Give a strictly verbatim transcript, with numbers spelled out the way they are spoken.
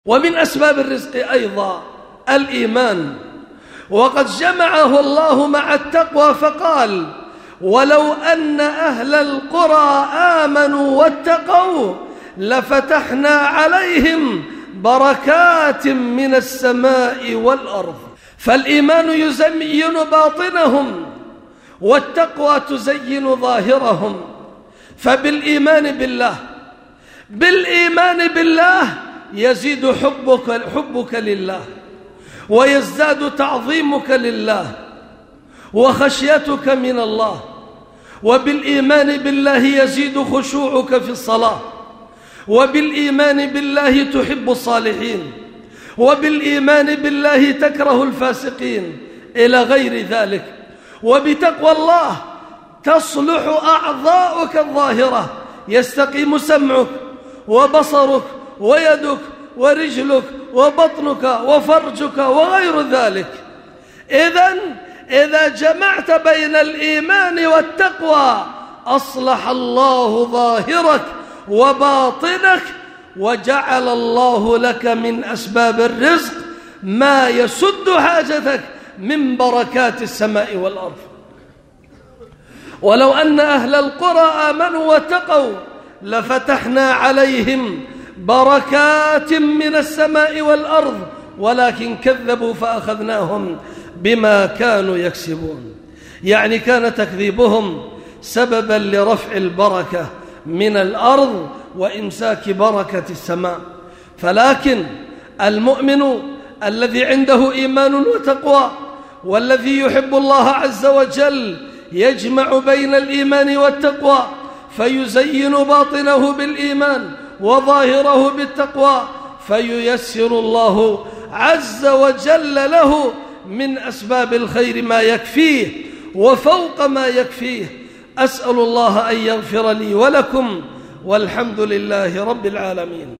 ومن أسباب الرزق أيضا الإيمان، وقد جمعه الله مع التقوى فقال: ولو أن أهل القرى آمنوا واتقوا لفتحنا عليهم بركات من السماء والأرض. فالإيمان يزين باطنهم، والتقوى تزين ظاهرهم. فبالإيمان بالله بالإيمان بالله يزيد حبك, حبك لله، ويزداد تعظيمك لله وخشيتك من الله. وبالإيمان بالله يزيد خشوعك في الصلاة، وبالإيمان بالله تحب الصالحين، وبالإيمان بالله تكره الفاسقين، إلى غير ذلك. وبتقوى الله تصلح أعضاؤك الظاهرة، يستقيم سمعك وبصرك ويدك ورجلك وبطنك وفرجك وغير ذلك. إذن إذا جمعت بين الإيمان والتقوى أصلح الله ظاهرك وباطنك، وجعل الله لك من أسباب الرزق ما يسد حاجتك من بركات السماء والأرض. ولو أن أهل القرى آمنوا واتقوا لفتحنا عليهم بركات من السماء والأرض، ولكن كذبوا فأخذناهم بما كانوا يكسبون. يعني كان تكذيبهم سببا لرفع البركة من الأرض وإمساك بركة السماء. فلكن المؤمن الذي عنده إيمان وتقوى والذي يحب الله عز وجل يجمع بين الإيمان والتقوى، فيزين باطنه بالإيمان وظاهره بالتقوى، فييسر الله عز وجل له من أسباب الخير ما يكفيه وفوق ما يكفيه. أسأل الله أن يغفر لي ولكم، والحمد لله رب العالمين.